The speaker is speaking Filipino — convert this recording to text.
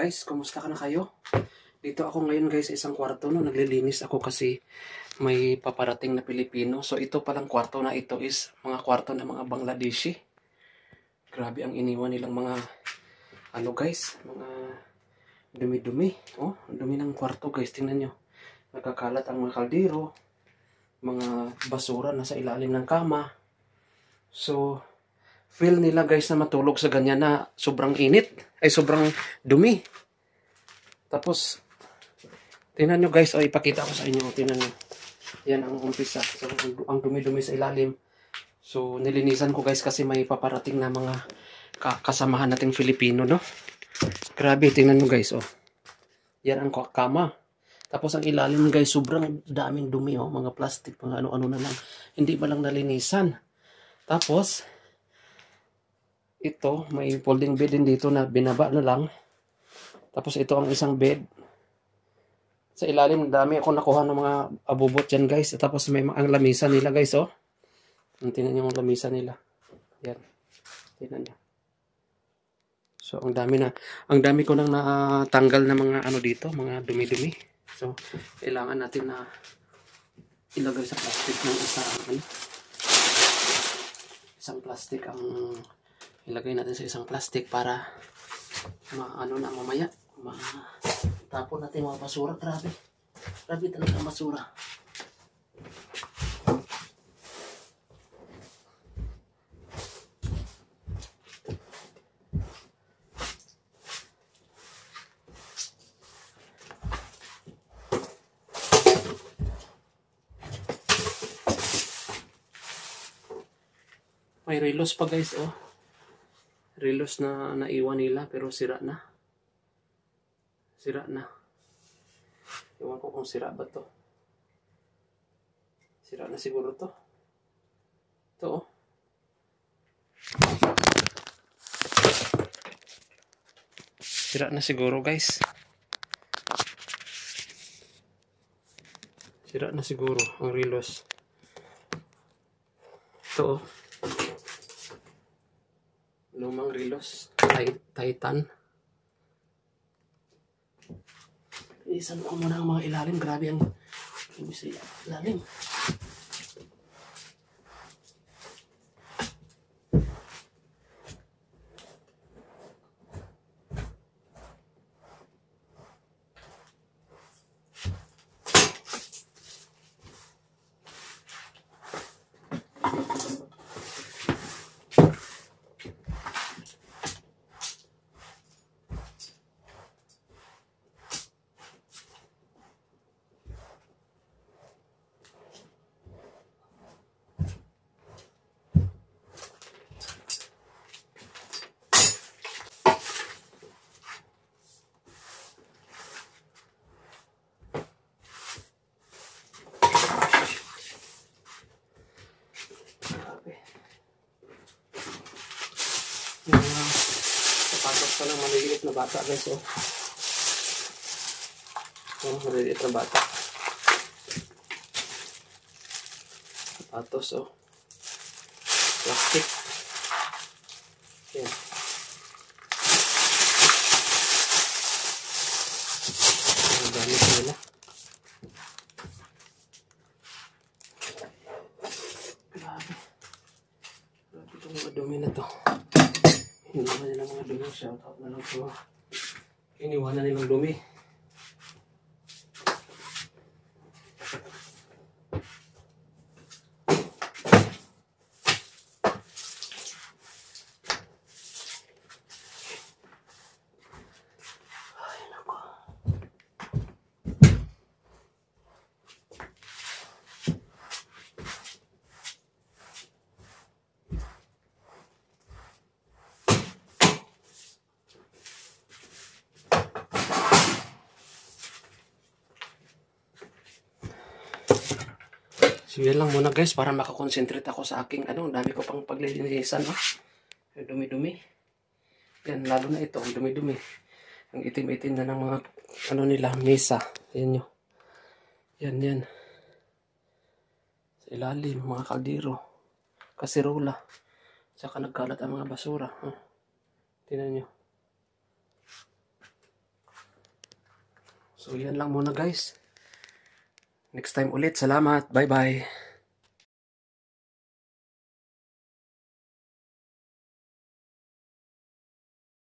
guys, kumusta ka na kayo? Dito ako ngayon guys sa isang kwarto, no? Naglilinis ako kasi may paparating na Pilipino. So ito palang kwarto na ito is mga kwarto ng mga Bangladeshi. Grabe ang iniwan nilang mga ano guys, mga dumi-dumi. Oh, dumi ng kwarto guys, tingnan nyo. Nagkakalat ang mga kaldero, mga basura nasa ilalim ng kama. So feel nila guys na matulog sa ganyan na sobrang init, ay sobrang dumi. Tapos, tingnan nyo guys, o ipakita ko sa inyo, tingnan nyo. Yan ang umpisa, so, ang dumi-dumi sa ilalim. So, nilinisan ko guys kasi may paparating na mga kasamahan nating Filipino, no? Grabe, tingnan nyo guys, oh. Yan ang kama. Tapos ang ilalim guys, sobrang daming dumi, oh. Mga plastic, mga ano-ano na lang. Hindi ba lang nalinisan. Tapos, ito, may folding bed din dito na binaba na lang. Tapos ito ang isang bed. Sa ilalim, dami ako nakuha ng mga abubot dyan guys. Tapos may ang lamisa nila guys, oh. Tingnan nyo yung lamisa nila. Yan. Tingnan nyo. So, ang dami ko nang natanggal na mga ano dito, mga dumi-dumi. So, kailangan natin na ilagay sa plastic ng isang plastic ang ilagay natin sa isang plastic para maano na mamaya matapon natin mga basura. Grabe talaga basura. May relos pa guys, oh. Relos na naiwan nila pero sira na. Sira na. Ewan ko kung sira ba to. Sira na siguro to. Ito, oh. Sira na siguro guys. Sira na siguro ang relos. Ito, oh. Lumang relos, Titan. Isan ko muna ang mga ilalim. Grabe ang ilalim. Yung sapatos pa ng maliliit na bata guys, oh. Yung maliliit na bata. Sapatos, oh. Plastic. Yan. Ang gamit nila. Grabe itong mga dumi na to. Iniwan nilang mga dumi. Shoutout na lang po. Iniwan na nilang dumi. Ay, nako. So yan lang muna guys para makakonsentrate ako sa aking ang dami ko pang paglilinisan, no? Dumi-dumi. Yan, lalo na ito, ang dumi-dumi. Ang itim-itim na ng mga nila, mesa. Yan nyo. Yan. Sa ilalim, mga kaldero, kasirola. Saka nagkalat ang mga basura. Tingnan nyo. So yan lang muna guys. Next time ulit. Salamat. Bye bye.